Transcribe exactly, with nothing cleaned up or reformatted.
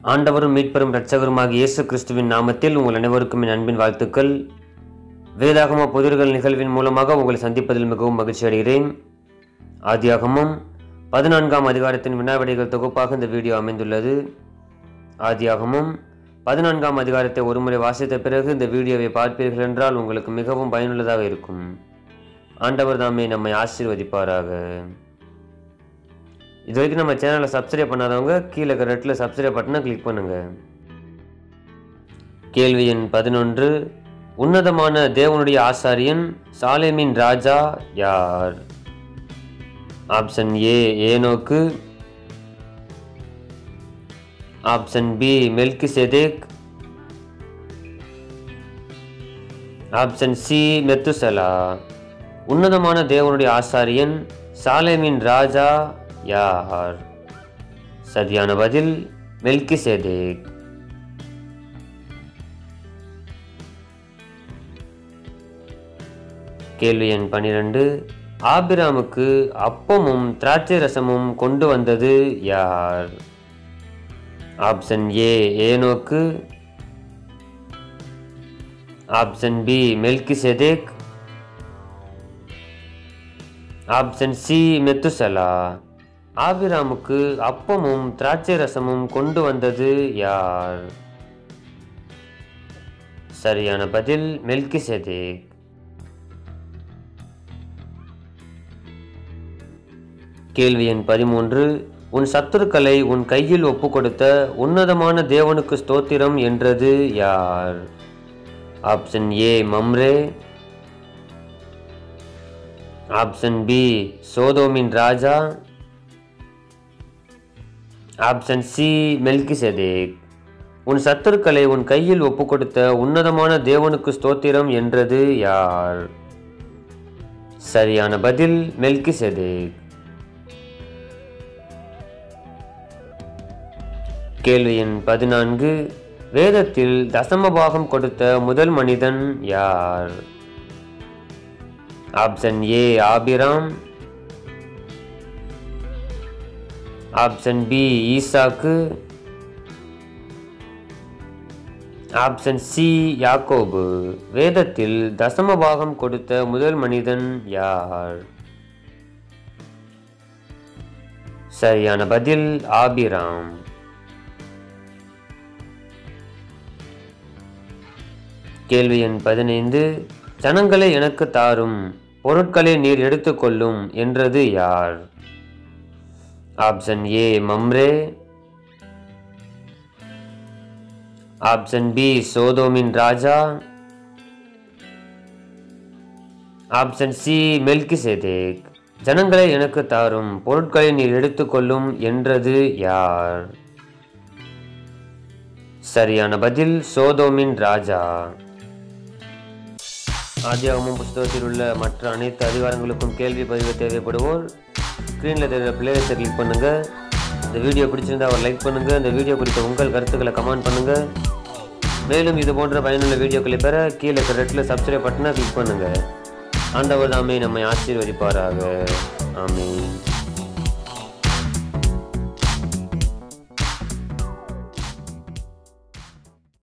ஆண்டவரும் மீட்பரும் இரட்சகருமாகிய இயேசு கிறிஸ்துவின் நாமத்தில் உங்கள் அனைவருக்கும் என் அன்பின் வாழ்த்துக்கள். வேதாகம புதிர்கள் நிகழ்வின் மூலமாக உங்களை சந்திப்பதில் மிகவும் மகிழ்ச்சி அடைகிறேன். ஆதியாகமம் பதினான்காம் அதிகாரத்தின் வினாவிடைகள் தொகுப்பாக இந்த வீடியோ அமைந்துள்ளது. ஆதியாகமம் பதினான்காம் அதிகாரத்தை ஒருமுறை வாசித்த பிறகு இந்த வீடியோவை பார்ப்பீர்கள் என்றால் உங்களுக்கு மிகவும் பயனுள்ளதாக இருக்கும். ஆண்டவர் தாமே நம்மை ஆசீர்வதிப்பாராக. இது வரைக்கும் நம்ம சேனலை சப்ஸ்கிரைப் பண்ணாதவங்க கீழே இருக்கிற ரெட்டில் சப்ஸ்கிரைப் பட்டனை கிளிக் பண்ணுங்க. கேள்வி எண் பதினொன்று. உன்னதமான தேவனுடைய ஆசாரியன் சாலேமின் ராஜா யார்? Option A Enoch, option B Melchizedek, option C Methuselah. உன்னதமான தேவனுடைய ஆசாரியன் சாலேமின் ராஜா யார்? சரியான பதில் மெல்கிசேதேக். கேள்வி எண் பனிரெண்டு. ஆபிராமுக்கு அப்பமும் திராட்சை ரசமும் கொண்டு வந்தது யார்? Option A Enoch, option B Melchizedek, option C Methuselah. ஆபிராமுக்கு அப்பமும் திராட்சை ரசமும் கொண்டு வந்தது யார்? சரியான பதில் மெல்கிசேதேக். கேள்வி எண் பதிமூன்று. உன் சத்துருக்களை உன் கையில் ஒப்பு கொடுத்த உன்னதமான தேவனுக்கு ஸ்தோத்திரம் என்றது யார்? Option A Mamre, option B சோதோமின் ராஜா, ஆப்ஷன் சி மெல்கிசேதேக். உன் சத்துருக்களை உன் கையில் ஒப்பு கொடுத்த உன்னதமான தேவனுக்கு ஸ்தோத்திரம் என்றது யார்? சரியான பதில் மெல்கிசேதேக். கேள்வி எண் பதினான்கு. வேதத்தில் தசமபாகம் கொடுத்த முதல் மனிதன் யார்? Option A Abram, option B Isaac, option C யாக்கோபு. வேதத்தில் தசமபாகம் கொடுத்த முதல் மனிதன் யார்? சரியான பதில் ஆபிராம். கேள்வி எண் பதினைந்து. ஜனங்களை எனக்கு தாரும், பொருட்களை நீர் எடுத்துக்கொள்ளும் என்றது யார்? Option A Mamre, option B சோதோமின் ராஜா, ஆப்ஷன் சி மெல்கிசேதேக். ஜனங்களை எனக்கு தாரும், பொருட்களை நீர் எடுத்துக்கொள்ளும் என்றது யார்? சரியான பதில் சோதோமின் ராஜா. ஆதியாகமம் புத்தகத்தில் உள்ள மற்ற அனைத்து அதிகாரங்களுக்கும் கேள்வி பதிவு தேவைப்படுவோர் ஸ்க்ரீனில் தெரிகிற பிளேலிஸ்ட்டை கிளிக் பண்ணுங்கள். இந்த வீடியோ பிடிச்சிருந்தா ஒரு லைக் பண்ணுங்கள். இந்த வீடியோ குறித்த உங்கள் கருத்துக்களை கமெண்ட் பண்ணுங்கள். மேலும் இது போன்ற பயனுள்ள வீடியோக்களை பெற கீழே இருக்கிற ரெட்டில் சப்ஸ்கிரைப் பட்டனை கிளிக் பண்ணுங்கள். ஆண்டவர் தாமே நம்மை ஆசீர்வதிப்பாராக. ஆமென்.